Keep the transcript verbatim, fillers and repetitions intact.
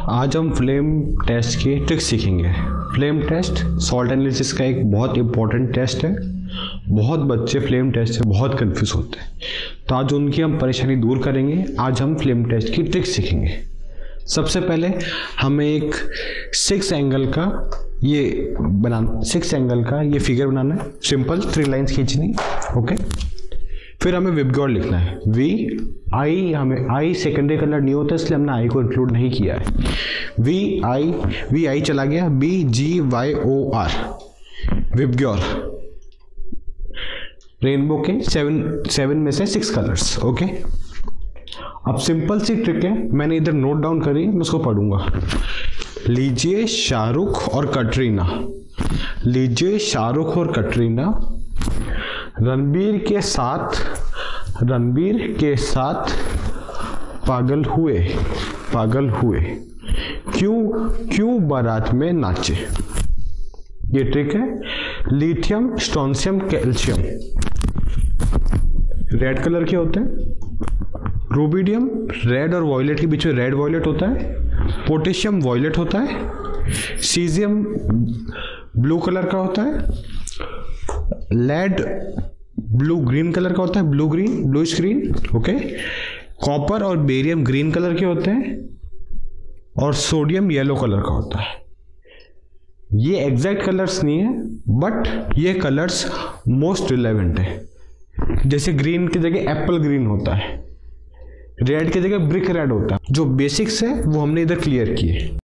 आज हम flame test की ट्रिक सीखेंगे। फ्लेम टेस्ट सॉल्ट एनालिसिस का एक बहुत इंपॉर्टेंट टेस्ट है। बहुत बच्चे फ्लेम टेस्ट से बहुत कंफ्यूज होते हैं, तो आज उनकी हम परेशानी दूर करेंगे। आज हम फ्लेम टेस्ट की ट्रिक सीखेंगे। सबसे पहले हमें एक सिक्स एंगल का ये बनाना सिक्स एंगल का ये फिगर बनाना है। सिंपल थ्री लाइंस खींचनी, ओके। फिर हमें विबग्योर लिखना है। वी आई, हमें आई सेकेंडरी कलर नहीं होता इसलिए हमने आई को इंक्लूड नहीं किया है। वी आई वी आई चला गया। B G Y O R, VIBGYOR. Rainbow के सेवन सेवन में से सिक्स कलर्स, ओके। अब सिंपल सी ट्रिक है, मैंने इधर नोट डाउन करी, मैं उसको पढ़ूंगा। लीजिए शाहरुख और कटरीना, लीजिए शाहरुख और कटरीना रणबीर के साथ रणबीर के साथ पागल हुए पागल हुए क्यों क्यों बारात में नाचे। ये ट्रिक है। Lithium, strontium, calcium red colour के होते हैं। रूबिडियम रेड और वॉयलेट के बीच में रेड वॉयलेट होता है। पोटेशियम वॉयलेट होता है। सीजियम ब्लू कलर का होता है। लेड ब्लू ग्रीन कलर का होता है, blue green bluish green, okay. Copper और बेरियम ग्रीन कलर के होते हैं और सोडियम येलो कलर का होता है। ये एग्जैक्ट कलर्स नहीं है, बट ये कलर्स मोस्ट रिलेवेंट है। जैसे ग्रीन की जगह एप्पल ग्रीन होता है, रेड की जगह ब्रिक रेड होता है। जो बेसिक्स है वो हमने इधर क्लियर किए।